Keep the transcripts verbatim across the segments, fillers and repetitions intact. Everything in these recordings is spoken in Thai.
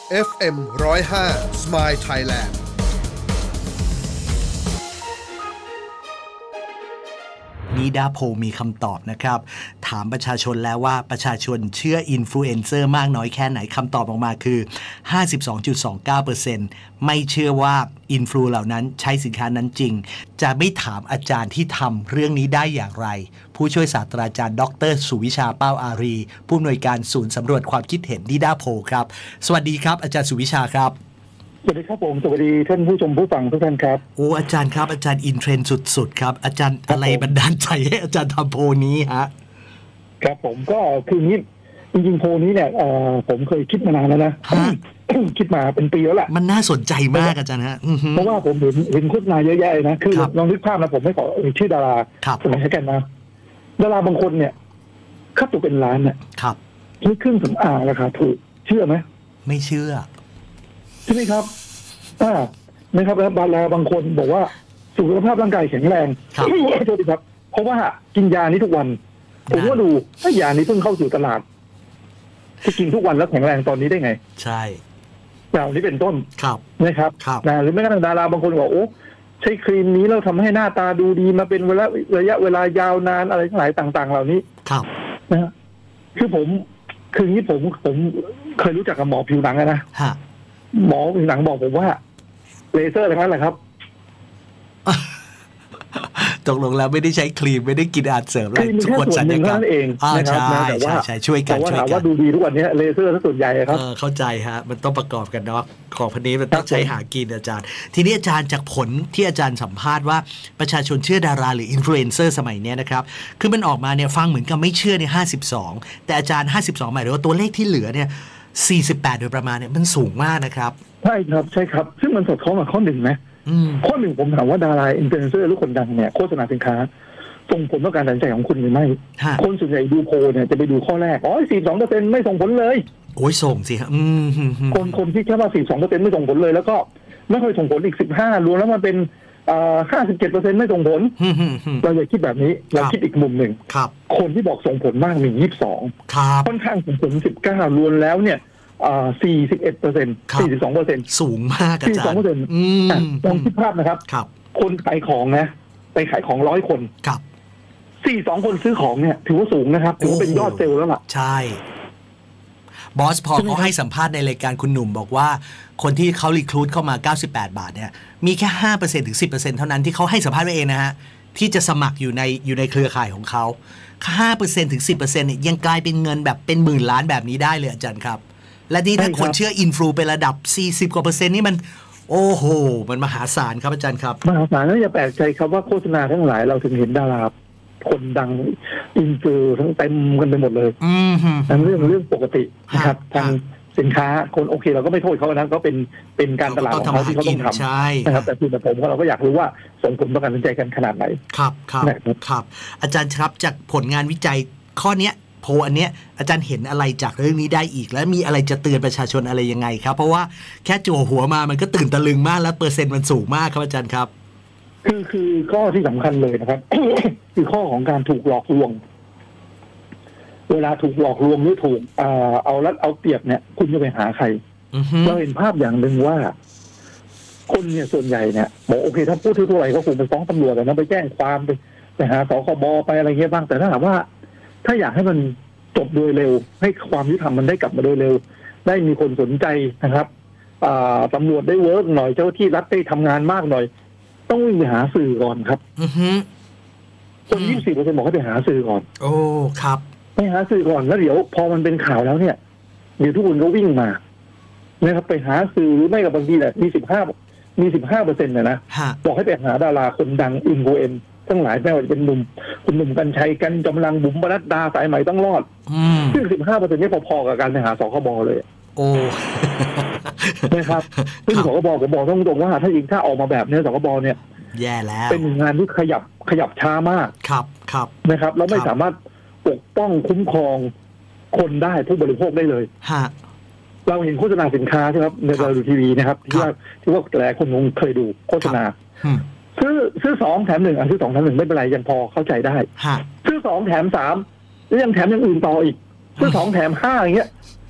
เอฟ เอ็ม หนึ่งศูนย์ห้า Smile Thailand นิดาโพลมีคำตอบนะครับถามประชาชนแล้วว่าประชาชนเชื่ออินฟลูเอนเซอร์มากน้อยแค่ไหนคำตอบออกมาคือ ห้าสิบสองจุดสองเก้าเปอร์เซ็นต์ ไม่เชื่อว่าอินฟลูเหล่านั้นใช้สินค้านั้นจริงจะไม่ถามอาจารย์ที่ทำเรื่องนี้ได้อย่างไรผู้ช่วยศาสตราจารย์ดรสุวิชาเป้าอารีผู้อำนวยการศูนย์สำรวจความคิดเห็นนิดาโพลครับสวัสดีครับอาจารย์สุวิชาครับสวัสดีครับผมสวัสดีท่านผู้ชมผู้ฟังทุกท่านครับโอ้อาจารย์ครับอาจารย์อินเทรนด์สุดๆครับอาจารย์อะไรบันดาลใจให้อาจารย์ทำโพลนี้ฮะครับผมก็คือนี้จริงๆโพลนี้เนี่ยเอ่อผมเคยคิดมานานแล้วนะ คิดมาเป็นปีแล้วแหละมันน่าสนใจมากอาจารย์ฮะเพราะว่าผมเห็นเห็นโฆษณาเยอะแยะนะคือลองนึกภาพนะผมไม่ขอเอ่ยชื่อดาราสมัยกันนะดาราบางคนเนี่ยค่าตัวเป็นล้านเนี่ยครับซื้อเครื่องสำอางราคาถูกเชื่อไหมไม่เชื่อใช่ไหมครับอ่านะครับแล้วดาราบางคนบอกว่าสุขภาพร่างกายแข็งแรงโทษทีครับเพราะว่ากินยานี้ทุกวันผมก็ดูถ้ายานี้เพิ่งเข้าสู่ตลาดจะกินทุกวันแล้วแข็งแรงตอนนี้ได้ไงใช่อย่างนี้เป็นต้นครับนะครับนะหรือแม้กระทั่งดาราบางคนบอกโอ้ใช้ครีมนี้เราทำให้หน้าตาดูดีมาเป็นเวลาระยะเวลายาวนานอะไรทั้งหลายต่างๆเหล่านี้ครับนะคือผมคือนี้ผมผมเคยรู้จักกับหมอผิวหนังนะหมอผิวหนังบอกผมว่าเลเซอร์ทั้งนั้นแหละครับตกลงแล้วไม่ได้ใช้ครีมไม่ได้กินอาหารเสริมอะไรทุกคนสัญญาณเองนะครับแต่ว่าช่วยกันช่วยกันว่าดูดีทุกวันนี้เลเซอร์ส่วนใหญ่ครับเข้าใจฮะมันต้องประกอบกันเนาะของพันนี้มันต้องใช้หากินอาจารย์ทีนี้อาจารย์จากผลที่อาจารย์สัมภาษณ์ว่าประชาชนเชื่อดาราหรืออินฟลูเอนเซอร์สมัยนี้นะครับคือมันออกมาเนี่ยฟังเหมือนกับไม่เชื่อในห้าสิบสองแต่อาจารย์ห้าสิบสองหมายถึงว่าตัวเลขที่เหลือเนี่ยสี่สิบแปดโดยประมาณเนี่ยมันสูงมากนะครับใช่ครับใช่ครับซึ่งมันสอดคล้องกับข้อหนึ่งนะข้อหนึ่งผมถามว่าดาราอินฟลูเอนเซอร์หรือคนดังเนี่ยโฆษณาสินค้าส่งผลต่อการตัดสินใจของคุณหรือไม่คนส่วนใหญ่ดูโพลเนี่ยจะไปดูข้อแรกอ๋อสี่สิบสองเปอร์เซ็นต์ไม่ส่งผลเลยโอ้ยส่งสิครับคนคนที่แค่ว่าสี่สิบสองเปอร์เซ็นต์ไม่ส่งผลเลยแล้วก็ไม่ค่อยส่งผลอีกสิบห้ารวมแล้วมันเป็นห้าสิบเจ็ดเปอร์เซ็นต์ไม่ส่งผลเราอย่าคิดแบบนี้เราคิดอีกมุมหนึ่งคนที่บอกส่งผลมากมียี่สิบสองค่อนข้างส่งผลสิบเก้ารวมแล้วเนี่ยสี่สิบเอ็ดเปอร์เซ็นต์สี่สิบสองเปอร์เซ็นต์สูงมากอาจารย์สี่สิบสองเปอร์เซ็นต์ลองคิดภาพนะครับคนขายของนะไปขายของร้อยคนสี่สองคนซื้อของเนี่ยถือว่าสูงนะครับถือว่าเป็นยอดเซลล์แล้วล่ะใช่บอสพอเขาให้สัมภาษณ์ในรายการคุณหนุ่มบอกว่าคนที่เขารีครูทเข้ามาเก้าสิบแปดบาทเนี่ยมีแค่ ห้าเปอร์เซ็นต์ ถึง สิบเปอร์เซ็นต์ เท่านั้นที่เขาให้สัมภาษณ์ไว้เองนะฮะที่จะสมัครอยู่ในอยู่ในเครือข่ายของเขา ห้าเปอร์เซ็นต์ ถึง สิบเปอร์เซ็นต์ เนี่ยยังกลายเป็นเงินแบบเป็นหมื่นล้านแบบนี้ได้เลยอาจารย์ครับและนี่ถ้าคนเชื่ออินฟลูเป็นระดับสี่สิบกว่าเปอร์เซ็นต์นี่มันโอ้โหมันมหาศาลครับอาจารย์ครับมหาศาลแล้วอย่าแปลกใจครับว่าโฆษณาทั้งหลายเราถึงเห็นดาราคนดังอินฟลูทั้งเต็มกันไปหมดเลยนั่นเรื่องเรื่องปกตินะครับทางสินค้าคนโอเคเราก็ไม่โทษเขานะก็เป็นเป็นการตลาดของเขาที่เขาต้องทำนะครับแต่คือแต่ผมเราก็อยากรู้ว่าส่งผลต่อการตัดสินใจกันขนาดไหนครับครับครับอาจารย์ครับจากผลงานวิจัยข้อเนี้ยโพลอันเนี้ยอาจารย์เห็นอะไรจากเรื่องนี้ได้อีกและมีอะไรจะเตือนประชาชนอะไรยังไงครับเพราะว่าแค่จั่วหัวมามันก็ตื่นตะลึงมากแล้วเปอร์เซ็นต์มันสูงมากครับอาจารย์ครับคือคือข้อที่สำคัญเลยนะครับ คือข้อของการถูกหลอกลวงเวลาถูกหลอกลวงหรือถูกเอ่อเอารัดเอาเปรียบเนี่ยคุณจะไปหาใคร uh-huh. เราเห็นภาพอย่างหนึ่งว่าคนเนี่ยส่วนใหญ่เนี่ยบอกโอเคถ้าพูดทั่วๆไปก็คงไปฟ้องตำรวจนะไปแจ้งความไปไปหาสคบไปอะไรเงี้ยบ้างแต่ถ้าถามว่าถ้าอยากให้มันจบโดยเร็วให้ความยุติธรรมมันได้กลับมาโดยเร็วได้มีคนสนใจนะครับตำรวจได้เวิร์กหน่อยเจ้าที่รัฐได้ทำงานมากหน่อยต้องวิ่งไปหาสื่อก่อนครับคนยี่สิบสี่เปอร์เซ็นต์บอกให้ไปหาสื่อก่อนโอ้ครับไปหาสื่อก่อนแล้วเดี๋ยวพอมันเป็นข่าวแล้วเนี่ยเดี๋ยวทุกคนก็วิ่งมานะครับไปหาสื่อหรือไม่กับบางทีแหละมีสิบห้ามีสิบห้าเปอร์เซ็นต์เนี่ยนะบอกให้ไปหาดาราคนดังอินโฟเอนทั้งหลายไม่ว่าจะเป็นหนุ่มคุณหนุ่มกัญชัยกันกำลังบุ๋มปนัดดาสายใหม่ต้องรอดซึ่งสิบห้าเปอร์เซ็นต์นี้พอๆกับการไปหาสคบเลยโอ้นะครับซึ่งสคบผมบอกตรงๆว่าถ้าจริงถ้าออกมาแบบนี้สคบเนี่ยแย่แล้วเป็นงานที่ขยับขยับช้ามากครับครับนะครับแล้วไม่สามารถปกป้องคุ้มครองคนได้ผู้บริโภคได้เลยฮะเราเห็นโฆษณาสินค้าใช่ไหมครับในเราดูทีวีนะครับที่ว่าที่ว่าหลายคนคงเคยดูโฆษณาซื้อซื้อสองแถมหนึ่งอ่ะซื้อสองแถมหนึ่งไม่เป็นไรยังพอเข้าใจได้ซื้อสองแถมสามแล้วยังแถมอย่างอื่นต่ออีกซื้อสองแถมห้าอย่างเงี้ย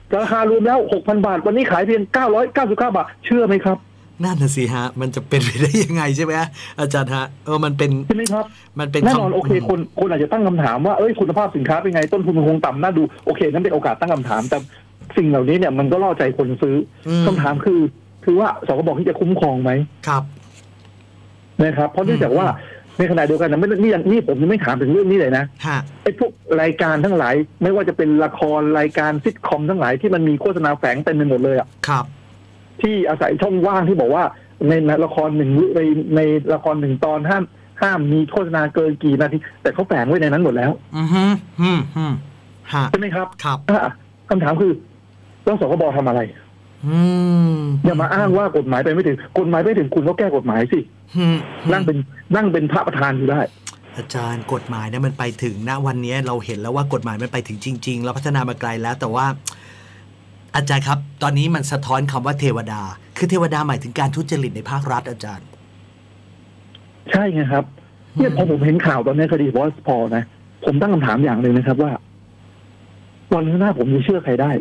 ราคารวมแล้ว หกพัน บาทวันนี้ขายเพียงเก้าร้อยเก้าสิบเก้าบาทเชื่อไหมครับนั่นน่ะสิฮะมันจะเป็นไปได้ยังไงใช่ไหมอาจารย์ฮะเออมันเป็นใช่ไหมครับมันเป็นแน่นอนโอเคคนคนอาจจะตั้งคำถามว่าเอ้ยคุณภาพสินค้าเป็นไงต้นทุนมันคงต่ำน่าดูโอเคนั่นเป็นโอกาสตั้งคำถามแต่สิ่งเหล่านี้เนี่ยมันก็ล่อใจคนซื้อคำถามคือคือว่าสกบที่จะคุ้มครองไหมครับนะครับเพราะเนื่องจากว่าในขณะเดียวกันนะไม่นี่นี่ผมยังไม่ถามถึงเรื่องนี้เลยนะไอ้พวกรายการทั้งหลายไม่ว่าจะเป็นละครรายการซิทคอมทั้งหลายที่มันมีโฆษณาแฝงเต็มไปหมดเลยอ่ะครับที่อาศัยช่องว่างที่บอกว่าในละครหนึ่งในในละครหนึ่งตอนห้ามห้ามมีโฆษณาเกินกี่นาทีแต่เขาแฝงไว้ในนั้นหมดแล้วอือฮึอืมอืมใช่ไหมครับครับคำถามคือแล้วสคบทำอะไรอย่ามาอ้างว่ากฎหมายไปไม่ถึงกฎหมายไม่ถึงคุณก็แก้กฎหมายสินั่งเป็นนั่งเป็นพระประธานอยู่ได้อาจารย์กฎหมายเนี่ยมันไปถึงณวันนี้เราเห็นแล้วว่ากฎหมายมันไปถึงจริงๆเราพัฒนามาไกลแล้วแต่ว่าอาจารย์ครับตอนนี้มันสะท้อนคำว่าเทวดาคือเทวดาหมายถึงการทุจริตในภาครัฐอาจารย์ใช่ไงครับเนี่ยพอผมเห็นข่าวตอนนี้คดีบอสพอนะผมตั้งคำถามอย่างหนึ่งนะครับว่าวันข้างหน้าผมจะเชื่อใครได้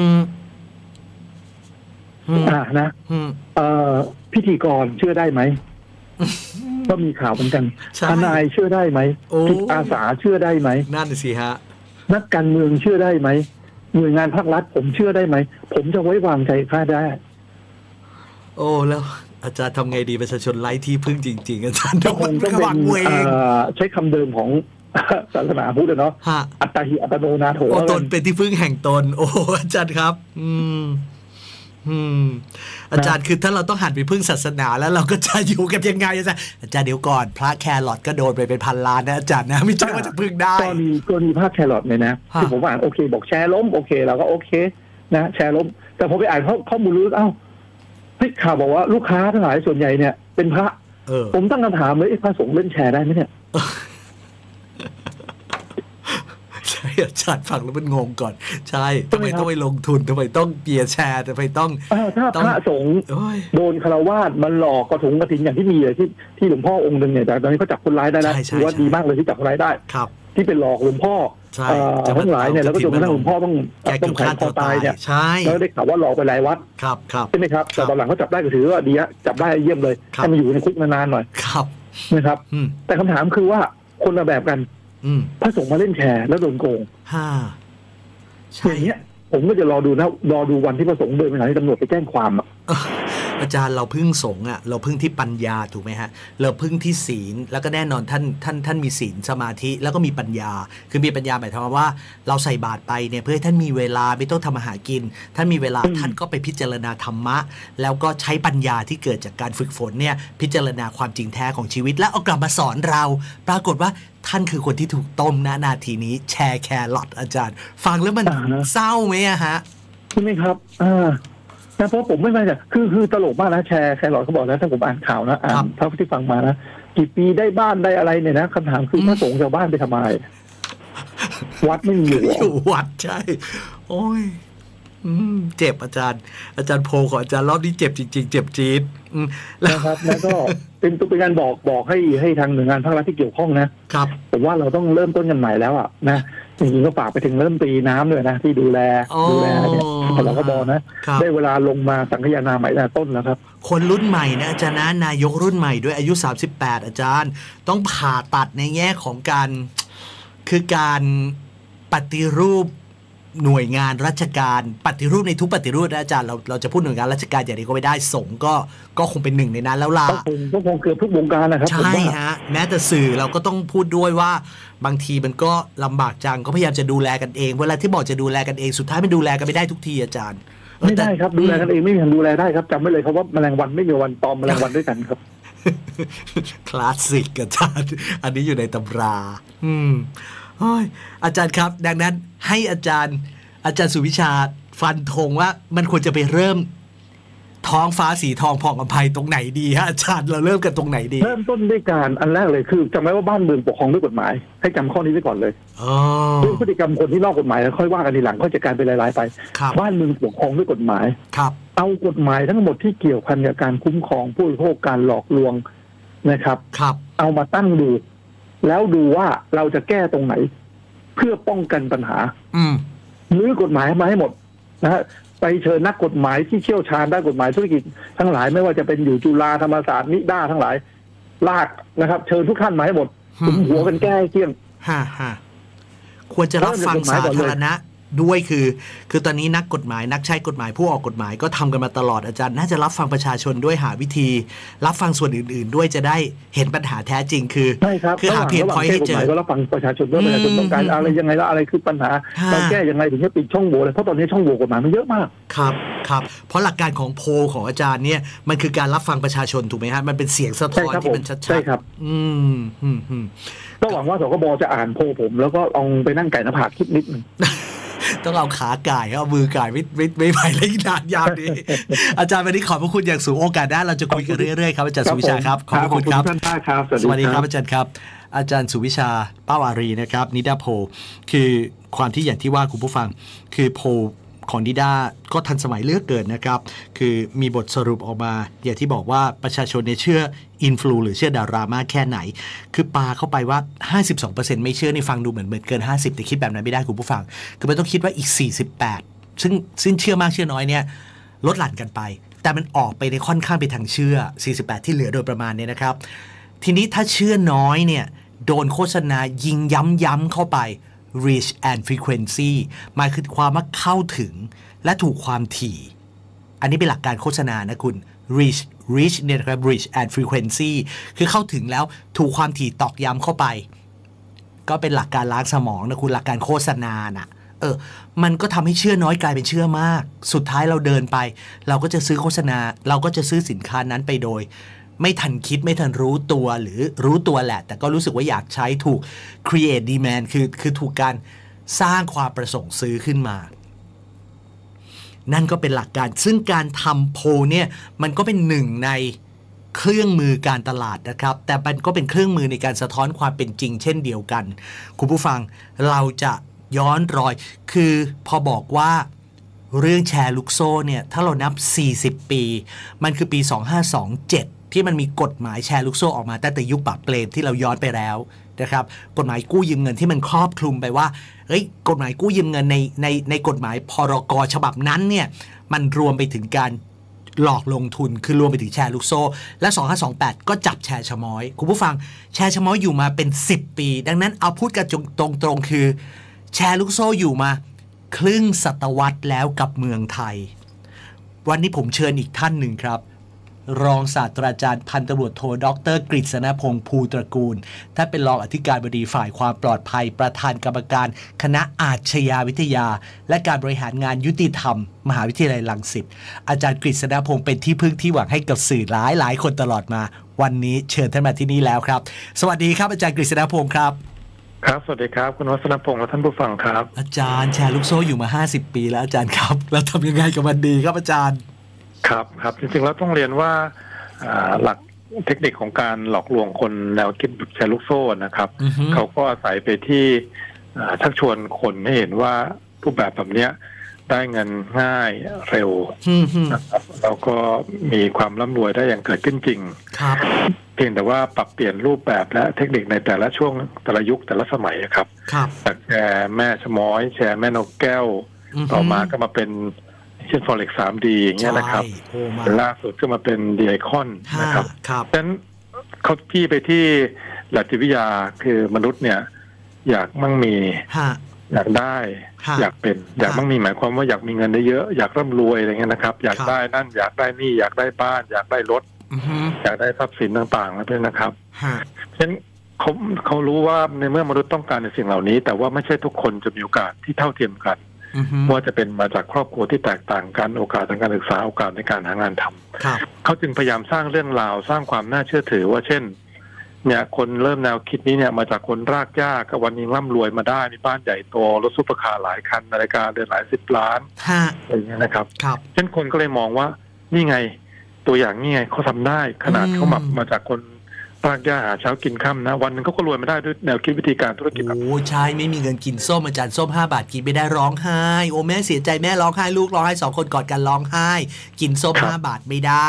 อ่านะเอ่อพิธีกรเชื่อได้ไหมก็มีข่าวเหมือนกันทนายเชื่อได้ไหมจิตอาสาเชื่อได้ไหมนั่นสิฮะนักการเมืองเชื่อได้ไหมหน่วยงานภาครัฐผมเชื่อได้ไหมผมจะไว้วางใจข้าได้โอ้แล้วอาจารย์ทำไงดีประชาชนไร้ที่พึ่งจริงๆอาจารย์คงต้องเป็นใช้คำเดิมของศาสนาพุทธเนาะอัตตาหิอัตโนนาโถตนเป็นที่พึ่งแห่งตนโอ้อาจารย์ครับอืมอืมอาจารย์คือถ้าเราต้องหันไปพึ่งศาสนาแล้วเราก็จะอยู่กันยังไงอาจารย์อาจารย์เดี๋ยวก่อนพระแครอทก็โดนไปเป็นพันล้านนะอาจารย์นะไม่ใช่ว่าจะพึ่งได้ก็มีก็มีพระแครอทเนี่ยนะที่ผมอ่านโอเคบอกแชร์ล้มโอเคเราก็โอเคนะแชร์ล้มแต่พอไปอ่านข้อมูลรู้เอ้าเฮ้ยข่าวบอกว่าลูกค้าทั้งหลายส่วนใหญ่เนี่ยเป็นพระผมตั้งคำถามเลยพระสงฆ์เล่นแชร์ได้ไหมเนี่ยใช่อาจารย์ฟังแล้วมันงงก่อนใช่ทำไมต้องไปลงทุนทำไมต้องเกียร์แชร์ทำไมต้องถ้าพระสงฆ์โดนคารวาสมันหลอกกระถุงกระถินอย่างที่มีเลยที่ที่หลวงพ่อองค์หนึ่งเนี่ยแต่ตอนนี้เขาจับคนร้ายได้แล้วถือว่าดีมากเลยที่จับคนร้ายได้ที่เป็นหลอกหลวงพ่อทั้งหลายเนี่ยแล้วก็จนกระทั่งหลวงพ่อต้องต้องแขวนคอตายเนี่ยแล้วได้ข่าวว่าหลอกไปหลายวัดใช่ไหมครับแต่ตอนหลังเขาจับได้ก็ถือว่าดีอะจับได้เยี่ยมเลยให้มาอยู่ในคุกนานๆหน่อยนะครับแต่คำถามคือว่าคนละแบบกันพระสงฆ์มาเล่นแชร์แล้วโดนโกงอย่างเงี้ยผมก็จะรอดูนะรอดูวันที่พระสงฆ์เดินไปไหนที่ตำรวจไปแจ้งความอ่ะอาจารย์เราพึ่งสงฆ์อ่ะเราพึ่งที่ปัญญาถูกไหมฮะเราพึ่งที่ศีลแล้วก็แน่นอนท่านท่านท่านมีศีลสมาธิแล้วก็มีปัญญาคือมีปัญญาหมายความว่าเราใส่บาตรไปเนี่ยเพื่อให้ท่านมีเวลาไม่ต้องทำอาหารกินท่านมีเวลาท่านก็ไปพิจารณาธรรมะแล้วก็ใช้ปัญญาที่เกิดจากการฝึกฝนเนี่ยพิจารณาความจริงแท้ของชีวิตแล้วเอากลับมาสอนเราปรากฏว่าท่านคือคนที่ถูกต้มณนาทีนี้แชร์แครอทอาจารย์ฟังแล้วมันเศร้าไหมอะฮะใช่ไหมครับอ่าแต่เพราะผมไม่มาจากคือคือตลกมากนะแชร์แครอทเขาบอกนะถ้าผมอ่านข่าวนะอ่านเท่าที่ฟังมานะกี่ปีได้บ้านได้อะไรเนี่ยนะคำถามคือพระสงฆ์ชาวบ้านไปทำอะไรวัดไม่มีอยู่อยู่วัดใช่โอ้ยเจ็บอาจารย์อาจารย์โพของอาจารย์รอบนี้เจ็บจริงๆเจ็บจี๊ดนะครับแล้วก็เป็นตัวเป็นการบอกบอกให้ให้ทางหน่วยงานภาครัฐที่เกี่ยวข้องนะครับผมว่าเราต้องเริ่มต้นกันใหม่แล้วอ่ะนะจริงๆก็ฝากไปถึงเริ่มตีน้ำด้วยนะที่ดูแลดูแลเนี่ยเราก็บอกนะได้เวลาลงมาสังคายนาใหม่ตั้งแต่ต้นแล้วครับคนรุ่นใหม่นะอาจารย์นะนายกรุ่นใหม่ด้วยอายุสามสิบแปดอาจารย์ต้องผ่าตัดในแง่ของการคือการปฏิรูปหน่วยงานราชการปฏิรูปในทุกปฏิรูปนะอาจารย์เราเราจะพูดหน่วยงานราชการอย่างนี้ก็ไม่ได้สงฆ์ก็ก็คงเป็นหนึ่งในนั้นแล้วล่ะก็คงก็คงเกือบทุกวงการนะครับใช่ฮะแม้แต่สื่อเราก็ต้องพูดด้วยว่าบางทีมันก็ลำบากจังก็พยายามจะดูแลกันเองเวลาที่บอกจะดูแลกันเองสุดท้ายมันดูแลกันไม่ได้ทุกทีอาจารย์ไม่ได้ครับดูแลกันเองไม่มีทางดูแลได้ครับจำไว้เลยครับว่าแมลงวันไม่มีวันตอมแมลงวันด้วยกันครับคลาสสิกอาจารย์อันนี้อยู่ในตำราอืมอาจารย์ครับดังนั้นให้อาจารย์อาจารย์สุวิชาฟันธงว่ามันควรจะไปเริ่มท้องฟ้าสีทองผ่องอภัยตรงไหนดีฮะอาจารย์เราเริ่มกันตรงไหนดีเริ่มต้นด้วยการอันแรกเลยคือจำไว้ว่าบ้านเมืองปกครองด้วยกฎหมายให้จำข้อนี้ไว้ก่อนเลยเรื่องพฤติกรรมคนที่นอกกฎหมายแล้วค่อยว่ากันทีหลังค่อยจัดการไปหลายๆไปบ้านเมืองปกครองด้วยกฎหมายเอากฎหมายทั้งหมดที่เกี่ยวพันกับการคุ้มครองผู้บริโภคการหลอกลวงนะครับเอามาตั้งดูแล้วดูว่าเราจะแก้ตรงไหนเพื่อป้องกันปัญหาอืมรื้อกฎหมายมาให้หมดนะฮะไปเชิญนักกฎหมายที่เชี่ยวชาญด้านกฎหมายธุรกิจทั้งหลายไม่ว่าจะเป็นอยู่จุฬาธรรมศาสตร์นิด้าทั้งหลายลากนะครับเชิญทุกท่านมาให้หมดคุมหัวกันแก้เที่ยงฮ่าฮ่าควรจะรับฟังสาธารณะด้วยคือคือตอนนี้นักกฎหมายนักใช้กฎหมายผู้ออกกฎหมายก็ทำกันมาตลอดอาจารย์น่าจะรับฟังประชาชนด้วยหาวิธีรับฟังส่วนอื่นๆด้วยจะได้เห็นปัญหาแท้จริงคือคือหาเพนพอยต์ให้เจอก็รับฟังประชาชนด้วยประชาชนต้องการอะไรยังไงแล้วอะไรคือปัญหาเราแก้ยังไงถึงจะปิดช่องโหว่เลยเพราะตอนนี้ช่องโหว่กฎหมายมันเยอะมากครับครับเพราะหลักการของโพลของอาจารย์เนี่ยมันคือการรับฟังประชาชนถูกไหมฮะมันเป็นเสียงสะท้อนที่มันชัดๆใช่ครับอืมอืมอืมก็หวังว่าสคบจะอ่านโพลผมแล้วก็ลองไปนั่งไก่หน้าผากคิดนิดนึงต้องเอาขาก่ายเอามือก่ายไม่ไม่ไม่ไหวเลยนานยาวดีอาจารย์วันนี้ขอบพระคุณอย่างสูงโอกาสหน้าเราจะคุยกันเรื่อยๆครับอาจารย์สุวิชาครับขอบคุณครับท่านครับสวัสดีครับอาจารย์ครับอาจารย์สุวิชาเป้าวารีนะครับนิดาโพคือความที่อย่างที่ว่าคุณผู้ฟังคือโพของนิด้าก็ทันสมัยเลือกเกินนะครับคือมีบทสรุปออกมาอย่างที่บอกว่าประชาชนเนี่ยเชื่ออินฟลูหรือเชื่อดารามากแค่ไหนคือปาเข้าไปว่า ห้าสิบสองเปอร์เซ็นต์ ไม่เชื่อนี่ฟังดูเหมือนเหมือนเกินห้าสิบแต่คิดแบบนั้นไม่ได้คุณผู้ฟังคือมันต้องคิดว่าอีกสี่สิบแปดซึ่งซึ่งเชื่อมากเชื่อน้อยเนี่ยลดหลั่นกันไปแต่มันออกไปในค่อนข้างไปทางเชื่อสี่สิบแปดที่เหลือโดยประมาณเนี่ยนะครับทีนี้ถ้าเชื่อน้อยเนี่ยโดนโฆษณายิงย้ำๆเข้าไปreach and frequency หมายคือความว่าเข้าถึงและถูกความถี่อันนี้เป็นหลักการโฆษณานะคุณ reach reach เนี่ยนะครับ reach and frequency คือเข้าถึงแล้วถูกความถี่ตอกย้ำเข้าไปก็เป็นหลักการล้างสมองนะคุณหลักการโฆษณาน่ะเออมันก็ทำให้เชื่อน้อยกลายเป็นเชื่อมากสุดท้ายเราเดินไปเราก็จะซื้อโฆษณาเราก็จะซื้อสินค้านั้นไปโดยไม่ทันคิดไม่ทันรู้ตัวหรือรู้ตัวแหละแต่ก็รู้สึกว่าอยากใช้ถูก create demand คือคือถูกการสร้างความประสงค์ซื้อขึ้นมานั่นก็เป็นหลักการซึ่งการทำโพลเนี่ยมันก็เป็นหนึ่งในเครื่องมือการตลาดนะครับแต่มันก็เป็นเครื่องมือในการสะท้อนความเป็นจริงเช่นเดียวกันคุณผู้ฟังเราจะย้อนรอยคือพอบอกว่าเรื่องแชร์ลูกโซ่เนี่ยถ้าเรานับสี่สิบปีมันคือปีสองพันห้าร้อยยี่สิบเจ็ดที่มันมีกฎหมายแชร์ลูกโซ่ออกมาตั้งแต่ยุคปราบเปรมที่เราย้อนไปแล้วนะครับกฎหมายกู้ยืมเงินที่มันครอบคลุมไปว่าเฮ้ยกฎหมายกู้ยืมเงินในในในกฎหมายพรกฉบับนั้นเนี่ยมันรวมไปถึงการหลอกลงทุนคือรวมไปถึงแชร์ลูกโซ่และสองพันห้าร้อยยี่สิบแปดก็จับแชร์ชะม้อยคุณผู้ฟังแชร์ชะม้อยอยู่มาเป็นสิบปีดังนั้นเอาพูดกันตรงๆคือแชร์ลูกโซ่อยู่มาครึ่งศตวรรษแล้วกับเมืองไทยวันนี้ผมเชิญอีกท่านหนึ่งครับรองศาสตราจารย์พันตำรวจโทดร.กฤษณพงษ์ภูตระกูลท่านเป็นรองอธิการบดีฝ่ายความปลอดภัยประธานกรรมการคณะอาชญาวิทยาและการบริหารงานยุติธรรมมหาวิทยาลัยรังสิตอาจารย์กฤษณพงษ์เป็นที่พึ่งที่หวังให้กับสื่อหลายหลายคนตลอดมาวันนี้เชิญท่านมาที่นี่แล้วครับสวัสดีครับอาจารย์กฤษณพงษ์ครับครับสวัสดีครับคุณวัฒนพงษ์และท่านผู้ฟังครับอาจารย์แชร์ลูกโซ่อยู่มาห้าสิบปีแล้วอาจารย์ครับแล้วทำยังไงกับมันดีครับอาจารย์ครับครับจริงๆแล้วต้องเรียนว่าหลักเทคนิคของการหลอกลวงคนแนวคิดแชร์ลูกโซ่นะครับ uh-huh. เขาก็อาศัยไปที่ชักชวนคนให้เห็นว่ารูปแบบแบบนี้ได้เงินง่ายเร็ว uh-huh. นะครับแล้วก็มีความร่ำรวยได้อย่างเกิดขึ้นจริงครับเพียงแต่ว่าปรับเปลี่ยนรูปแบบและเทคนิคในแต่ละช่วงแต่ละยุคแต่ละสมัยครับจากแชร์แม่ชะม้อยแชร์แม่นกแก้ว uh-huh. ต่อมาก็มาเป็นเช่น Forex ทรี ดี อย่างเงี้ยนะครับล่าสุดก็มาเป็น ดี ไอ คอน นะครับดังนั้นเขาที่ไปที่หลักจิตวิทยาคือมนุษย์เนี่ยอยากมั่งมีอยากได้อยากเป็นอยากมั่งมีหมายความว่าอยากมีเงินได้เยอะอยากร่ำรวยอะไรเงี้ยนะครับอยากได้นั่นอยากได้นี่อยากได้บ้านอยากได้รถอยากได้ทรัพย์สินต่างๆแล้วเป็นนะครับฉะนั้นเขาเขารู้ว่าในเมื่อมนุษย์ต้องการในสิ่งเหล่านี้แต่ว่าไม่ใช่ทุกคนจะมีโอกาสที่เท่าเทียมกันว่าจะเป็นมาจากครอบครัวที่แตกต่างกันโอกาสทางการศึกษาโอกาสในการหางานทำเขาจึงพยายามสร้างเรื่องราวสร้างความน่าเชื่อถือว่าเช่นเนี่ยคนเริ่มแนวคิดนี้เนี่ยมาจากคนรากหญ้าก็วันนี้ร่ำรวยมาได้มีบ้านใหญ่โตรถซุปเปอร์คาร์หลายคันนาฬิกาเดือนหลายสิบล้านอะไรอย่างเงี้ยนะครับเช่นคนก็เลยมองว่านี่ไงตัวอย่างนี่ไงเขาทำได้ขนาดเขามามาจากคนรากหญ้าหาเช้ากินค่ำนะวันนึงเขาก็รวยมาได้ด้วยแนวคิดวิธีการธุรกิจโอ้ใช่ไม่มีเงินกินส้มอาจารย์ส้มห้าบาทกินไม่ได้ร้องไห้โอ้แม่เสียใจแม่ร้องไห้ลูกร้องไห้สองคนกอดกันร้องไห้กินส้มห้าบาทไม่ได้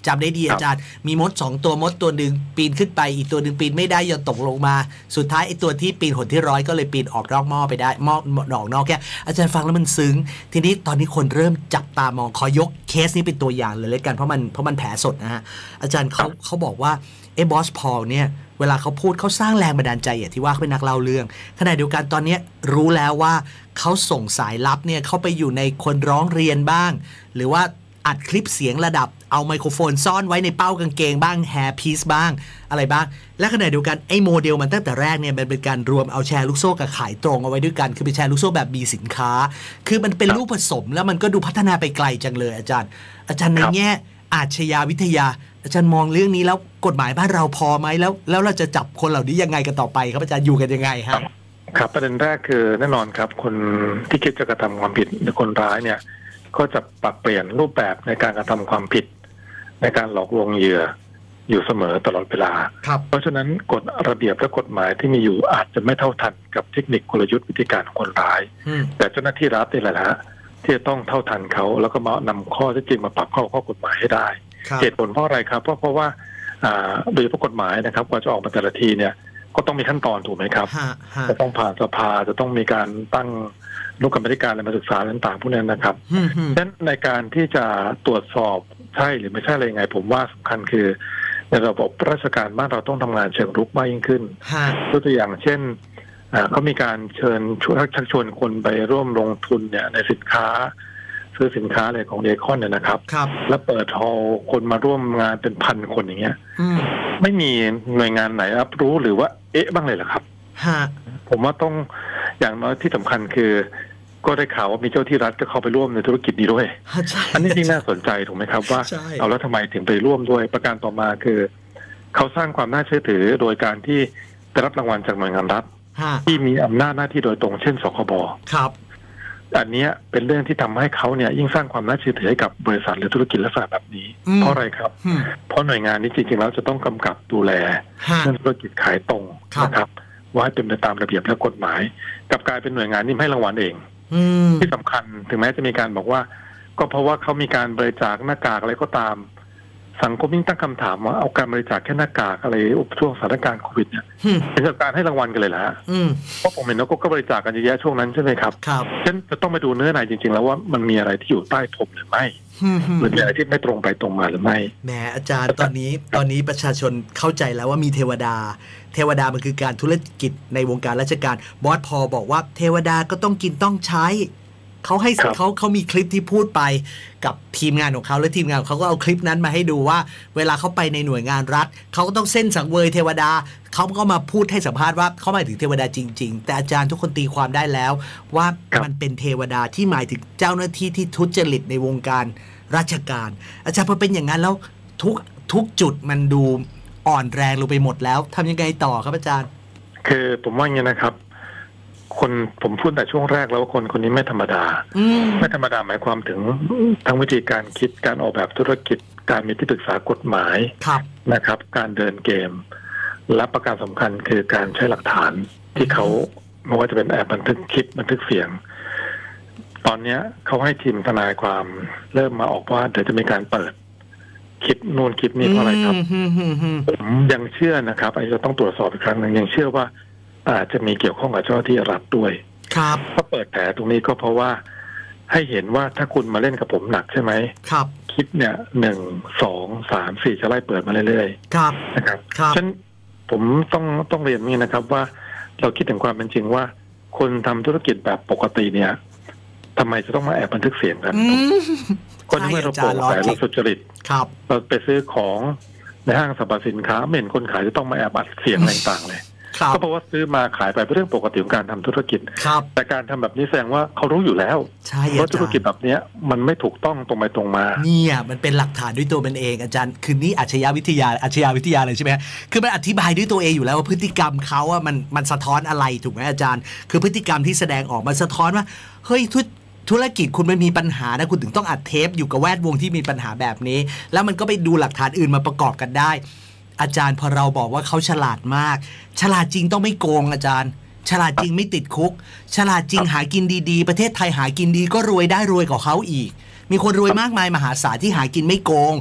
จำได้ดีอาจารย์มีมดสองตัวมดตัวหนึ่งปีนขึ้นไปอีกตัวหนึ่งปีนไม่ได้ยอมตกลงมาสุดท้ายไอ้ตัวที่ปีนหนที่ร้อยก็เลยปีนออกนอกหม้อไปได้หม้อออกนอกแค่อาจารย์ฟังแล้วมันซึ้งทีนี้ตอนนี้คนเริ่มจับตามองขอยกเคสนี้เป็นตัวอย่างเลยเลยกันเพราะมันเพราะมันแผลสดนะฮะอาจารย์เขาเขาบอกว่าไอ้บอสพอลเนี่ยเวลาเขาพูดเขาสร้างแรงบันดาลใจอย่างที่ว่าเขาเป็นนักเล่าเรื่องขณะเดียวกันตอนนี้รู้แล้วว่าเขาส่งสายลับเนี่ยเขาไปอยู่ในคนร้องเรียนบ้างหรือว่าอัดคลิปเสียงระดับเอาไมโครโฟนซ่อนไว้ในเป้ากางเกงบ้างแฮร์พีซบ้างอะไรบ้างและขณะเดียวกันไอ้โมเดลมันตั้งแต่แรกเนี่ยมันเป็นการรวมเอาแชร์ลูกโซ่กับขายตรงเอาไว้ด้วยกันคือเป็นแชร์ลูกโซ่แบบมีสินค้าคือมันเป็นรูปผสมแล้วมันก็ดูพัฒนาไปไกลจังเลยอาจารย์อาจารย์ในแง่อาชญาวิทยาอาจารย์มองเรื่องนี้แล้วกฎหมายบ้านเราพอไหมแล้วแล้วเราจะจับคนเหล่านี้ยังไงกันต่อไปครับอาจารย์อยู่กันยังไงฮะครับประเด็นแรกคือแน่นอนครับคนที่คิดจะกระทำความผิดหรือคนร้ายเนี่ยก็จะปรับเปลี่ยนรูปแบบในการกระทำความผิดในการหลอกลวงเหยื่ออยู่เสมอตลอดเวลาเพราะฉะนั้นกฎระเบียบและกฎหมายที่มีอยู่อาจจะไม่เท่าทันกับเทคนิคกลยุทธ์วิธีการของคนร้ายแต่เจ้าหน้าที่รัฐนี่แหละฮะที่จะต้องเท่าทันเขาแล้วก็มานำข้อเท็จจริงมาปรับเข้าข้อกฎหมายให้ได้เหตุผลเพราะอะไรครับเพราะเพราะว่าโดยเฉพาะกฎหมายนะครับกว่าจะออกมาแต่ละทีเนี่ยก็ต้องมีขั้นตอนถูกไหมครับจะต้องผ่านสภาจะต้องมีการตั้งอนุกรรมการอะไรมาศึกษาต่างๆพวกนั้นนะครับดังนั้นในการที่จะตรวจสอบใช่หรือไม่ใช่อะไรยังไงผมว่าสำคัญคือในระบบราชการบ้านเราต้องทำงานเชิงรุกมากยิ่งขึ้นตัวอย่างเช่นเขามีการเชิญชักชวนคนไปร่วมลงทุนเนี่ยในสินค้าซื้อสินค้าอะไรของเดคอนเนี่ยนะครับแล้วเปิดฮอลคนมาร่วมงานเป็นพันคนอย่างเงี้ยไม่มีหน่วยงานไหนรับรู้หรือว่าเอ๊ะบ้างเลยเหรอครับผมว่าต้องอย่างน้อยที่สำคัญคือก็ได้ข่าวว่ามีเจ้าที่รัฐก็เข้าไปร่วมในธุรกิจนี้ด้วยอันนี้ที่น่าสนใจถูกไหมครับว่าเอาแล้วทำไมถึงไปร่วมด้วยประการต่อมาคือเขาสร้างความน่าเชื่อถือโดยการที่ได้รับรางวัลจากหน่วยงานรัฐที่มีอำนาจหน้าที่โดยตรงเช่นสคบครับอันนี้เป็นเรื่องที่ทำให้เขาเนี่ยยิ่งสร้างความน่าเชื่อถือให้กับบริษัทหรือธุรกิจลักษณะแบบนี้เพราะอะไรครับเพราะหน่วยงานนี้จริงๆแล้วจะต้องกำกับดูแลเรื่องธุรกิจขายตรงนะครับว่าให้เป็นไปตามระเบียบและกฎหมายกับกลายเป็นหน่วยงานนี้ให้รางวัลเองที่สำคัญถึงแม้จะมีการบอกว่าก็เพราะว่าเขามีการบริจาคหน้ากากอะไรก็ตามสังคมยิ่งตั้งคำถามว่าเอาการบริจาคแค่หน้ากากอะไรช่วงสถานการณ์โควิดเนี่ยเป็นการให้รางวัลกันเลยเหรอฮะเพราะผมเห็นว่าก็บริจาคกันเยอะแยะช่วงนั้นใช่ไหมครับฉะนั้นจะต้องไปดูเนื้อในจริงๆแล้วว่ามันมีอะไรที่อยู่ใต้พรมหรือไม่หรือมีอะไรที่ไม่ตรงไปตรงมาหรือไม่แหมอาจารย์ตอนนี้ตอนนี้ประชาชนเข้าใจแล้วว่ามีเทวดาเทวดามันคือการธุรกิจในวงการราชการบอสพอบอกว่าเทวดาก็ต้องกินต้องใช้เขาให้เขาเขามีคลิปที่พูดไปกับทีมงานของเขาและทีมงานของเขาก็เอาคลิปนั้นมาให้ดูว่าเวลาเขาไปในหน่วยงานรัฐเขาก็ต้องเส้นสังเวยเทวดาเขาก็มาพูดให้สัมภาษณ์ว่าเขาหมายถึงเทวดาจริงๆแต่อาจารย์ทุกคนตีความได้แล้วว่ามันเป็นเทวดาที่หมายถึงเจ้าหน้าที่ที่ทุจริตในวงการราชการอาจารย์พอเป็นอย่างนั้นแล้วทุกทุกจุดมันดูอ่อนแรงลงไปหมดแล้วทำยังไงต่อครับอาจารย์คือผมว่าอย่างนี้นะครับคนผมพูดแต่ช่วงแรกแล้วว่าคนคนนี้ไม่ธรรมดาไม่ธรรมดาหมายความถึงทั้งวิธีการคิดการออกแบบธุรกิจการมีที่ปรึกษากฎหมายนะครับการเดินเกมและประการสำคัญคือการใช้หลักฐานที่เขาไม่ว่าจะเป็นแอบบันทึกคลิปบันทึกเสียงตอนนี้เขาให้ทีมทนายความเริ่มมาออกว่าเดี๋ยวจะมีการเปิดคลิปนู่นคลิปนี้เพราะอะไรครับผมยังเชื่อนะครับอาจจะต้องตรวจสอบอีกครั้งหนึ่งยังเชื่อว่าอาจจะมีเกี่ยวข้องกับเจ้าหน้าที่รัฐด้วยครับเพราะเปิดแผลตรงนี้ก็เพราะว่าให้เห็นว่าถ้าคุณมาเล่นกับผมหนักใช่ไหมครับคลิปเนี่ยหนึ่งสองสามสี่จะไล่เปิดมาเรื่อยๆครับนะครับฉะนั้นผมต้องต้องเรียนนี่นะครับว่าเราคิดถึงความเป็นจริงว่าคนทำธุรกิจแบบปกติเนี่ยทำไมจะต้องมาแอบบันทึกเสียงกันคนที่ไม่เราโปร่งใสเราสุจริตเราไปซื้อของในห้างสรรพสินค้าไม่เห็นคนขายจะต้องมาแอบอัดเสียงต่างๆเลยก็เพราะว่าซื้อมาขายไปเป็นเรื่องปกติของการทำธุรกิจแต่การทำแบบนี้แสดงว่าเขารู้อยู่แล้วว่าธุรกิจแบบนี้มันไม่ถูกต้องตรงไปตรงมาเนี่ยมันเป็นหลักฐานด้วยตัวมันเองอาจารย์คือนี่อาชญาวิทยาอาชญาวิทยาเลยใช่ไหมคือมันอธิบายด้วยตัวเองอยู่แล้วว่าพฤติกรรมเขาอะมันมันสะท้อนอะไรถูกไหมอาจารย์คือพฤติกรรมที่แสดงออกมันสะท้อนว่าเฮ้ยทุธุรกิจคุณไม่มีปัญหานะคุณถึงต้องอัดเทปอยู่กับแวดวงที่มีปัญหาแบบนี้แล้วมันก็ไปดูหลักฐานอื่นมาประกอบกันได้อาจารย์พอเราบอกว่าเขาฉลาดมากฉลาดจริงต้องไม่โกงอาจารย์ฉลาดจริงไม่ติดคุกฉลาดจริงหากินดีๆประเทศไทยหากินดีก็รวยได้รวยกว่าเขาอีกมีคนรวยมากมายมหาศาลที่หากินไม่โกง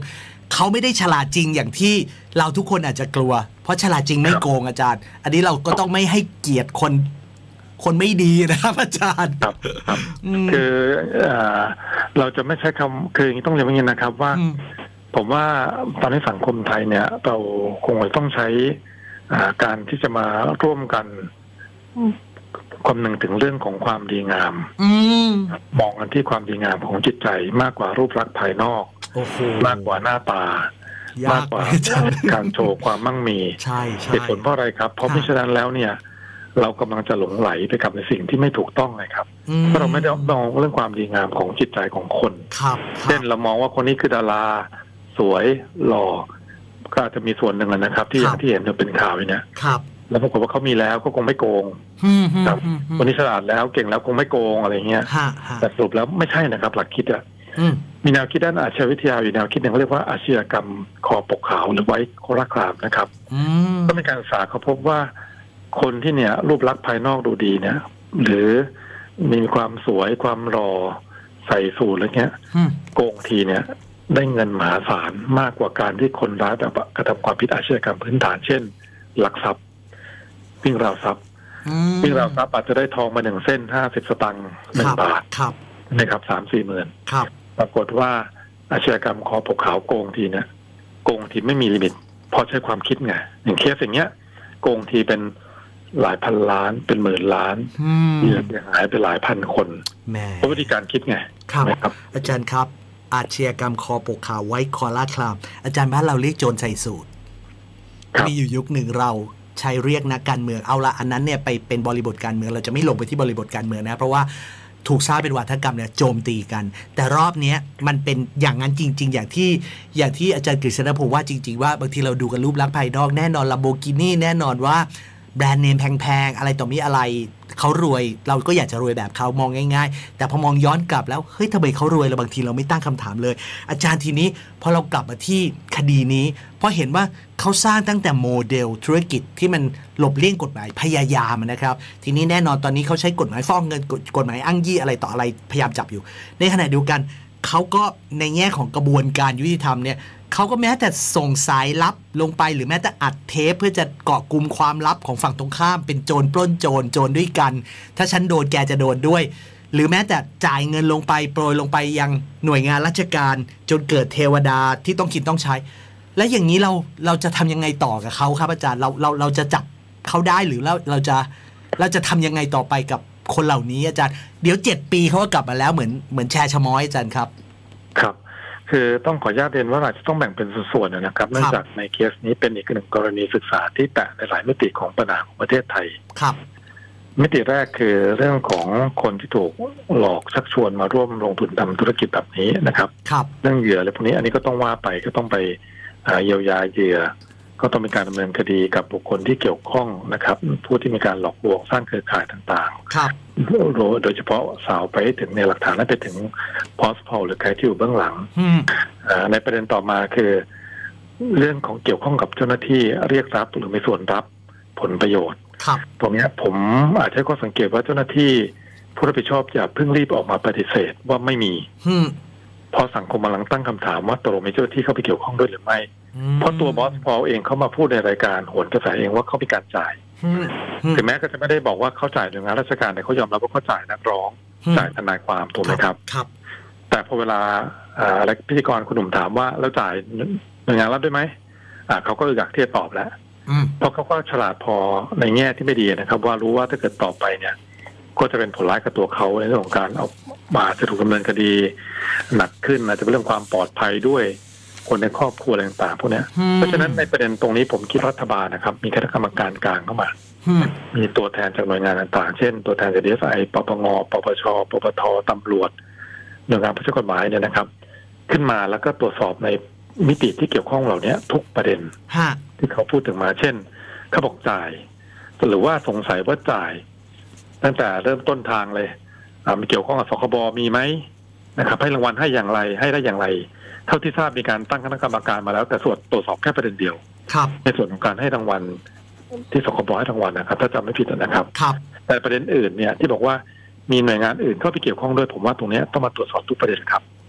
เขาไม่ได้ฉลาดจริงอย่างที่เราทุกคนอาจจะกลัวเพราะฉลาดจริงไม่โกงอาจารย์อันนี้เราก็ต้องไม่ให้เกียรติคนคนไม่ดีนะครับอาจารย์ครับครับคือเราจะไม่ใช้คำคือต้องอย่างนี้นะครับว่าผมว่าตอนนี้สังคมไทยเนี่ยเราคงต้องใช้การที่จะมาร่วมกันคำนึงถึงเรื่องของความดีงามมองกันที่ความดีงามของจิตใจมากกว่ารูปลักษณ์ภายนอกมากกว่าหน้าตามากกว่าการโชว์ความมั่งมีเหตุผลเพราะอะไรครับเพราะมิฉะนั้นแล้วเนี่ยเรากำลังจะหลงไหลไปกับในสิ่งที่ไม่ถูกต้องเลยครับเพราะเราไม่ได้มองเรื่องความดีงามของจิตใจของคนเช่นเรามองว่าคนนี้คือดาราสวยหล่อก็อาจจะมีส่วนหนึ่งนะครับที่อย่างที่เห็นจะเป็นข่าวเนี่ยแล้วปรากฏว่าเขามีแล้วก็คงไม่โกงครับคนนี้ฉลาดแล้วเก่งแล้วคงไม่โกงอะไรเงี้ยแต่สรุปแล้วไม่ใช่นะครับหลักคิดอะมีแนวคิดด้านอาชญาวิทยาอยู่แนวคิดหนึ่งเขาเรียกว่าอาชญากรรมคอปกขาวหรือไว้โคราครามนะครับก็มีการศึกษาเขาพบว่าคนที่เนี่ยรูปลักษณ์ภายนอกดูดีเนี่ยหรือมีความสวยความหล่อใส่สูทอะไรเงี้ยโกงทีเนี่ยได้เงินมหาศาลมากกว่าการที่คนร้ายแบบกระทำความผิดอาชญากรรมพื้นฐานเช่นลักทรัพย์วิ่งราวทรัพย์วิ่งราวทรัพย์อาจจะได้ทองมาหนึ่งเส้นห้าสิบสตางค์หนึ่งบาทนะครับสามสี่หมื่นปรากฏว่าอาชญากรรมคอปกขาวโกงทีเนี่ยโกงทีไม่มีลิมิตเพราะใช้ความคิดไงอย่างเคสอย่างเงี้ยโกงทีเป็นหลายพันล้านเป็นหมื่นล้านมีเสียหายไปหลายพันคนเพราะวิธีการคิดไงครับอาจารย์ครับอาชญากรรมคอปกขาวไว้คอล่าคลามอาจารย์บ้านเราเรียกโจรใส่สูทมีอยู่ยุคหนึ่งเราใช้เรียกนักการเมืองเอาละอันนั้นเนี่ยไปเป็นบริบทการเมืองเราจะไม่ลงไปที่บริบทการเมืองนะเพราะว่าถูกสร้างเป็นวาทกรรมเนี่ยโจมตีกันแต่รอบนี้มันเป็นอย่างนั้นจริงๆอย่างที่อย่างที่อาจารย์กฤษณพงศ์ว่าจริงๆว่าบางทีเราดูกันรูปลักษณ์ภายนอกแน่นอน Lamborghini แน่นอนว่าแบรนด์เนมแพงๆอะไรต่อมีอะไรเขารวยเราก็อยากจะรวยแบบเขามองง่ายๆแต่พอมองย้อนกลับแล้วเฮ้ยทำไมเขารวยแล้วบางทีเราไม่ตั้งคำถามเลยอาจารย์ทีนี้พอเรากลับมาที่คดีนี้เพราะเห็นว่าเขาสร้างตั้งแต่โมเดลธุรกิจที่มันหลบเลี่ยงกฎหมายพยายามนะครับทีนี้แน่นอนตอนนี้เขาใช้กฎหมายฟอกเงินกฎหมายอ้างยี่อะไรต่ออะไรพยายามจับอยู่ในขณะเดียวกันเขาก็ในแง่ของกระบวนการยุติธรรมเนี่ยเขาก็แม้แต่ส่งสายลับลงไปหรือแม้แต่อัดเทปเพื่อจะเกาะกลุ่มความลับของฝั่งตรงข้ามเป็นโจรปล้นโจรโจรด้วยกันถ้าฉันโดนแกจะโดนด้วยหรือแม้แต่จ่ายเงินลงไปโปรยลงไปยังหน่วยงานราชการจนเกิดเทวดาที่ต้องกินต้องใช้และอย่างนี้เราเราจะทำยังไงต่อกับเขาครับอาจารย์เราเราเราจะจับเขาได้หรือเราเราจะเราจะทำยังไงต่อไปกับคนเหล่านี้อาจารย์เดี๋ยวเจ็ดปีเขาก็กลับมาแล้วเหมือนเหมือนแชร์ชะม้อยอาจารย์ครับครับคือต้องขออนุญาตเรียนว่าอาจจะต้องแบ่งเป็นส่วนๆนะครับเนื่องจากในเคสนี้เป็นอีกหนึ่งกรณีศึกษาที่แตะในหลายมิติของปัญหาของประเทศไทยครับมิติแรกคือเรื่องของคนที่ถูกหลอกชักชวนมาร่วมลงทุนทำธุรกิจแบบนี้นะครับครับเรื่องเหยื่ออะไรพวกนี้อันนี้ก็ต้องว่าไปก็ต้องไปเยียวยาเหยื่อก็ต้องมีการดำเนินคดีกับบุคคลที่เกี่ยวข้องนะครับผู้ที่มีการหลอกลวงสร้างเครือข่ายต่างๆครับโดยเฉพาะสาวไปถึงในหลักฐานและไปถึงพอสพอลหรือใครที่อยู่เบื้องหลังในประเด็นต่อมาคือเรื่องของเกี่ยวข้องกับเจ้าหน้าที่เรียกรับหรือมีส่วนรับผลประโยชน์ตรงนี้ผมอาจจะก็สังเกตว่าเจ้าหน้าที่ผู้รับผิดชอบอย่าเพิ่งรีบออกมาปฏิเสธว่าไม่มีเพราะสังคมกำลังตั้งคำถามว่าตกลงมีเจ้าหน้าที่เข้าไปเกี่ยวข้องด้วยหรือไม่เพราะตัวบอสพอลเองเขามาพูดในรายการโหนกระแสเองว่าเขามีการจ่ายถึงแม้ก็จะไม่ได้บอกว่าเขาจ่ายหน่วยงานราชการแต่เขายอมรับว่าเขาจ่ายนักร้องจ่ายทนายความถูกไหมครับครับแต่พอเวลาอะไรพิธีกรคุณหนุ่มถามว่าแล้วจ่ายหน่วยงานรัฐด้วยไหมเขาก็อยากที่จะตอบแล้วเพราะเขาก็ฉลาดพอในแง่ที่ไม่ดีนะครับว่ารู้ว่าถ้าเกิดตอบไปเนี่ยก็จะเป็นผลร้ายกับตัวเขาในเรื่องของการเอามาจะถูกดำเนินคดีหนักขึ้นอาจจะเป็นเรื่องความปลอดภัยด้วยคนในครอบครัวอะไรต่างๆพวกนี้เพราะฉะนั้นในประเด็นตรงนี้ผมคิดรัฐบาลนะครับมีคณะกรรมการกลางเข้ามามีตัวแทนจากหน่วยงานต่างๆเช่นตัวแทนจาก ดี เอส ไอ ปปง ปปช ปปท ตำรวจหน่วยงานผู้ใช้กฎหมายเนี่ยนะครับขึ้นมาแล้วก็ตรวจสอบในมิติที่เกี่ยวข้องเหล่านี้ทุกประเด็นที่เขาพูดถึงมาเช่นเขาบอกจ่ายหรือว่าสงสัยว่าจ่ายตั้งแต่เริ่มต้นทางเลยมีเกี่ยวข้องกับสคบมีไหมนะครับให้รางวัลให้อย่างไรให้ได้อย่างไรเท่าที่ทราบมีการตั้งคณะกรรมการมาแล้วแต่ส่วนตรวจสอบแค่ประเด็นเดียวในส่วนของการให้รางวัลที่สคบให้รางวัลนะครับถ้าจำไม่ผิดนะครับแต่ประเด็นอื่นเนี่ยที่บอกว่ามีหน่วยงานอื่นเข้าไปเกี่ยวข้องด้วยผมว่าตรงนี้ต้องมาตรวจสอบทุกประเด็นครับ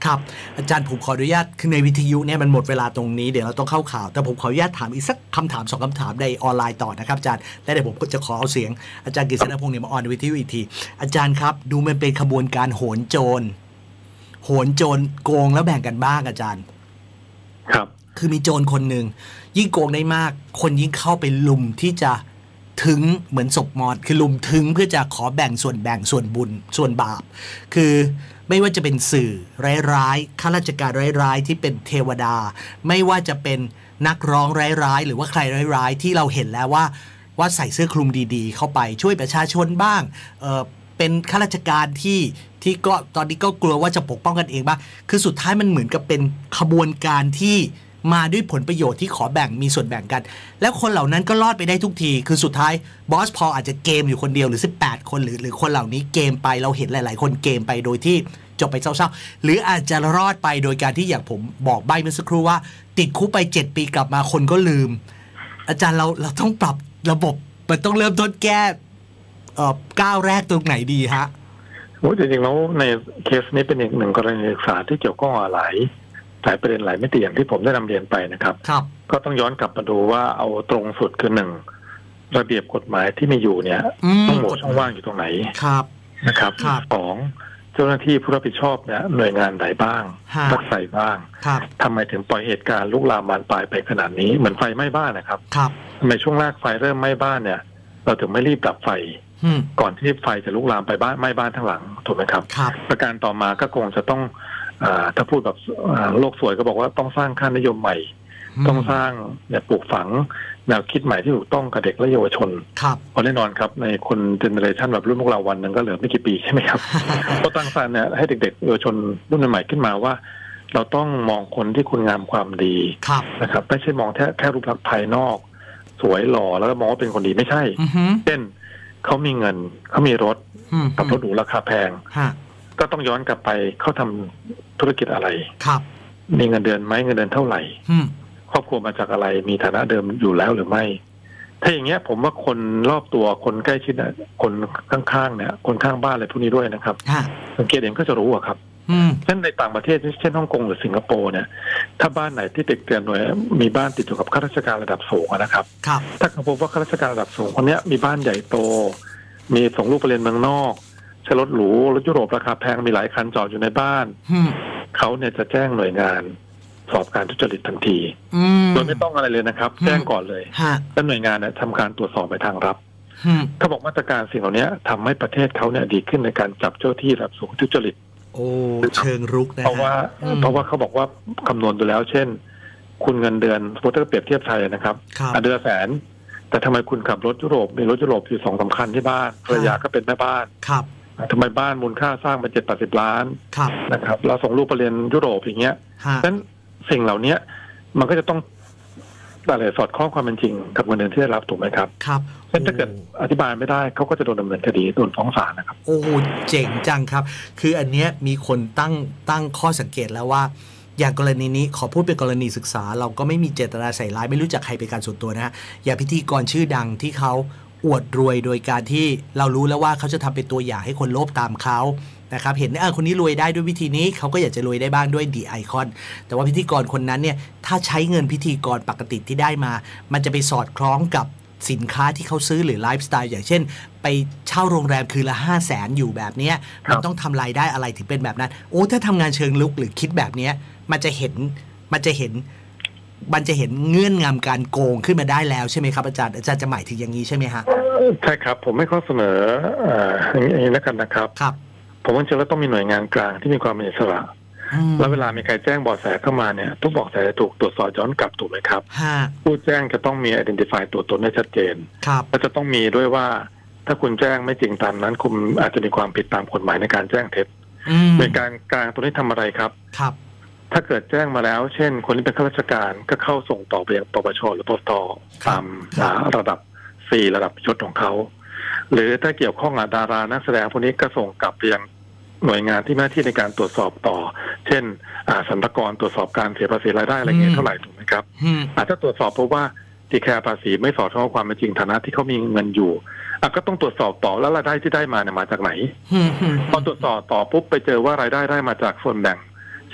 ครับอาจารย์ผมขออนุญาตคือในวิทยุเนี่ยมันหมดเวลาตรงนี้เดี๋ยวเราต้องเข้าข่าวแต่ผมขออนุญาตถามอีกสักคำถามสองคำถามในออนไลน์ต่อนะครับอาจารย์และเดี๋ยวผมก็จะขอเอาเสียงอาจารย์กฤษณพงษ์เนี่ยมาออนในวิทยุอีกทีอาจารย์ครับดูมันเป็นขบวนการโหนโจรโหนโจรโกงแล้วแบ่งกันบ้างอาจารย์ครับคือมีโจรคนหนึ่งยิ่งโกงได้มากคนยิ่งเข้าไปลุมที่จะถึงเหมือนศพมอดคือลุมถึงเพื่อจะขอแบ่งส่วนแบ่งส่วนบุญส่วนบาปคือไม่ว่าจะเป็นสื่อร้ายๆข้าราชการร้ายๆที่เป็นเทวดาไม่ว่าจะเป็นนักร้องร้ายๆหรือว่าใครร้ายๆที่เราเห็นแล้วว่าว่าใส่เสื้อคลุมดีๆเข้าไปช่วยประชาชนบ้างเออเป็นข้าราชการที่ที่ก็ตอนนี้ก็กลัวว่าจะปกป้องกันเองบ้างคือสุดท้ายมันเหมือนกับเป็นขบวนการที่มาด้วยผลประโยชน์ที่ขอแบ่งมีส่วนแบ่งกันแล้วคนเหล่านั้นก็รอดไปได้ทุกทีคือสุดท้ายบอสพออาจจะเกมอยู่คนเดียวหรือสิบแปดคนหรือหรือคนเหล่านี้เกมไปเราเห็นหลายๆคนเกมไปโดยที่จบไปเศร้าๆหรืออาจจะรอดไปโดยการที่อย่างผมบอกใบ้เมื่อสักครู่ว่าติดคุกไปเจ็ดปีกลับมาคนก็ลืมอาจารย์เราเราต้องปรับระบบมันต้องเริ่มต้นแก้เอ่อก้าวแรกตรงไหนดีฮะโอ้จริงๆแล้วในเคสนี้เป็นอีกหนึ่งกรณีศึกษาที่เกี่ยวข้องกับหลายหลายประเด็นหลายมิติอย่างที่ผมได้นำเรียนไปนะครับครับก็ต้องย้อนกลับมาดูว่าเอาตรงสุดคือหนึ่งระเบียบกฎหมายที่มีอยู่เนี่ยต้องหมดช่องว่างอยู่ตรงไหนครับนะครับสองเจ้าหน้าที่ผู้รับผิดชอบเนี่ยหน่วยงานไหนบ้างรักใส่บ้างทำไมถึงปล่อยเหตุการณ์ลุกลามบานปลายไปขนาดนี้เหมือนไฟไหม้บ้านนะครับทำไมช่วงแรกไฟเริ่มไหม้บ้านเนี่ยเราถึงไม่รีบดับไฟก่อนที่ไฟจะลุกลามไปบ้านไหม้บ้านทั้งหลังถูกไหมครับประการต่อมาก็คงจะต้องถ้าพูดแบบโลกสวยก็บอกว่าต้องสร้างค่านิยมใหม่ต้องสร้างเนี่ยปลูกฝังแนวคิดใหม่ที่ถูกต้องกับเด็กและเยาวชนเพราะแน่นอนครับในคนเจเนอเรชันแบบรุ่นพวกเราวันนึงก็เหลือไม่กี่ปีใช่ไหมครับก็ตั้งใจเนี่ยให้เด็กๆเยาวชนรุ่นใหม่ขึ้นมาว่าเราต้องมองคนที่คุณงามความดีนะครับไม่ใช่มองแค่แค่รูปลักษณ์ภายนอกสวยหล่อแล้วก็มองว่าเป็นคนดีไม่ใช่เช่นเขามีเงินเขามีรถกับรถหรูราคาแพงก็ต้องย้อนกลับไปเขาทำธุรกิจอะไรครับมีเงินเดือนไหมเงินเดือนเท่าไหร่ครอบครัวมาจากอะไรมีฐานะเดิมอยู่แล้วหรือไม่ถ้าอย่างเงี้ยผมว่าคนรอบตัวคนใกล้ชิดน่ะคนข้างๆเนี่ยคนข้างบ้านอะไรพวกนี้ด้วยนะครับสังเกตเองก็จะรู้อะครับเช่นในต่างประเทศเช่นฮ่องกงหรือสิงคโปร์เนี่ยถ้าบ้านไหนที่ติดเตียนหน่วยมีบ้านติดอยู่กับข้าราชการระดับสูงนะครับถ้าเขาพบว่าข้าราชการระดับสูงคนนี้มีบ้านใหญ่โตมีส่งลูกไปเรียนเมืองนอกใช้รถหรูรถยุโรปราคาแพงมีหลายคันจอดอยู่ในบ้านเขาเนี่ยจะแจ้งหน่วยงานสอบการทุจริตทันทีโดยไม่ต้องอะไรเลยนะครับแจ้งก่อนเลยแล้วหน่วยงานเนี่ยทำการตรวจสอบไปทางลับเขาบอกมาตรการสิ่งเหล่านี้ทำให้ประเทศเขาเนี่ยดีขึ้นในการจับเจ้าที่ระดับสูงทุจริตโอ้เชิงรุกนะเพราะว่าเพราะว่าเขาบอกว่าคำนวณดูแล้วเช่นคุณเงินเดือนสมมติถ้าเปรียบเทียบไทยนะครับเดือนแสนแต่ทำไมคุณขับรถยุโรปมีรถยุโรปอยู่สองสาคัญที่บ้านภรรยาก็เป็นแม่บ้านทำไมบ้านมูลค่าสร้างมาเจ็ดแปดสิบล้านนะครับเราส่งลูกไปเรียนยุโรปอย่างเงี้ยฉะนั้นสิ่งเหล่านี้มันก็จะต้องอะไรสอดคล้องความเป็นจริงกับเงินเดือนที่ได้รับถูกไหมครับครับเพราะถ้าเกิดอธิบายไม่ได้เขาก็จะโดนดำเนินคดีโดนฟ้องศาลนะครับโอ้เจ๋งจังครับคืออันเนี้ยมีคนตั้งตั้งข้อสังเกตแล้วว่าอย่างกรณีนี้ขอพูดเป็นกรณีศึกษาเราก็ไม่มีเจตนาใส่ร้ายไม่รู้จักใครเป็นการส่วนตัวนะฮะอย่างพิธีกรชื่อดังที่เขาอวดรวยโดยการที่เรารู้แล้วว่าเขาจะทำเป็นตัวอย่างให้คนโลภตามเขานะครับเห็นเออคนนี้รวยได้ด้วยวิธีนี้เขาก็อยากจะรวยได้บ้างด้วยดีไอคอนแต่ว่าพิธีกรคนนั้นเนี่ยถ้าใช้เงินพิธีกรปกติที่ได้มามันจะไปสอดคล้องกับสินค้าที่เขาซื้อหรือไลฟ์สไตล์อย่างเช่นไปเช่าโรงแรมคืนละห้าแสนอยู่แบบนี้มันต้องทำรายได้อะไรถึงเป็นแบบนั้นโอ้ถ้าทำงานเชิงลุกหรือคิดแบบนี้มันจะเห็นมันจะเห็นมันจะเห็นเงื่อนงำการโกงขึ้นมาได้แล้วใช่ไหมครับอาจารย์อาจารย์จะหมายถึงอย่างนี้ใช่ไหมฮะใช่ครับผมไม่ข้อเสนออย่างนี้แล้วกันนะครับครับผมว่าจริงๆแล้วต้องมีหน่วยงานกลางที่มีความเป็นอิสระแล้วเวลามีใครแจ้งเบาะแสเข้ามาเนี่ยทุกเบาะแสถูกตรวจสอบย้อนกลับถูกไหมครับผู้แจ้งจะต้องมี identify ตัวตนให้ชัดเจนและจะต้องมีด้วยว่าถ้าคุณแจ้งไม่จริงตามนั้นคุณอาจจะมีความผิดตามกฎหมายในการแจ้งเท็จหน่วยการกลางตัวนี้ทำอะไรครับครับถ้าเกิดแจ้งมาแล้วเช่นคนที่เป็นข้าราชการก็เข้าส่งต่อไปยังปปชหรือปปทตามระดับสี่ระดับยศของเขาหรือถ้าเกี่ยวข้องกับดารานักแสดงพวกนี้ก็ส่งกลับไปยังหน่วยงานที่มีหน้าที่ในการตรวจสอบต่อเช่นสรรพากรตรวจสอบการเสียภาษีรายได้อะไรเงี้ยเท่าไหร่ถูกไหมครับถ้าตรวจสอบพบว่าที่แคร์ภาษีไม่สอดคล้องกับความเป็นจริงฐานะที่เขามีเงินอยู่ก็ต้องตรวจสอบต่อแล้วรายได้ที่ได้มาเนี่ยมาจากไหนพอตรวจสอบต่อปุ๊บไปเจอว่ารายได้ได้มาจากส่วนแบ่งเ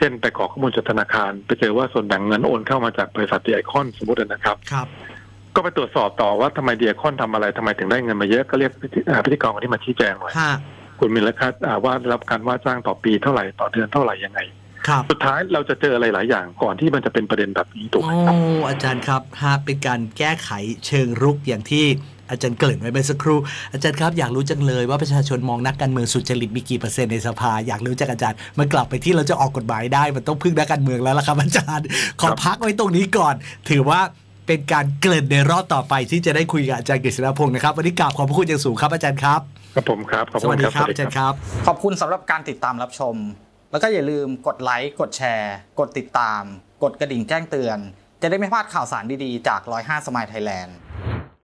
ช่นไปขอข้อมูลจากธนาคารไปเจอว่าส่วนแบ่งเงินโอนเข้ามาจากบริษัทดีไอคอนสมมตินะครับครับก็ไปตรวจสอบต่อว่าทำไมดีไอคอนทำอะไรทำไมถึงได้เงินมาเยอะก็เรียกพิธีกรคนที่มาชี้แจงหน่อยคุณมีราคาว่าได้รับการว่าจ้างต่อปีเท่าไหร่ต่อเดือนเท่าไหร่ยังไงสุดท้ายเราจะเจออะไรหลายอย่างก่อนที่มันจะเป็นประเด็นแบบนี้ถูกไหมครับโอ้อาจารย์ครับหากเป็นการแก้ไขเชิงรุกอย่างที่อาจารย์เกริ่นไว้เมื่อสักครู่อาจารย์ครับอยากรู้จังเลยว่าประชาชนมองนักการเมืองสุจริตมีกี่เปอร์เซ็นต์ในสภาอยากรู้จากอาจารย์มันกลับไปที่เราจะออกกฎหมายได้มันต้องพึ่งนักการเมืองแล้วล่ะครับอาจารย์ขอพักไว้ตรงนี้ก่อนถือว่าเป็นการเกริ่นในรอบต่อไปที่จะได้คุยกับอาจารย์กฤษณพงศ์นะครับวันนี้กราบขอบพระคุณอย่างสูงครับอาจารย์ครับครับผมครับสวัสดีครับอาจารย์ครับขอบคุณสำหรับการติดตามรับชมแล้วก็อย่าลืมกดไลค์กดแชร์กดติดตามกดกระดิ่งแจ้งเตือนจะได้ไม่พลาดข่าวสารดีๆจากหนึ่งศูนย์ห้า Smile Thailand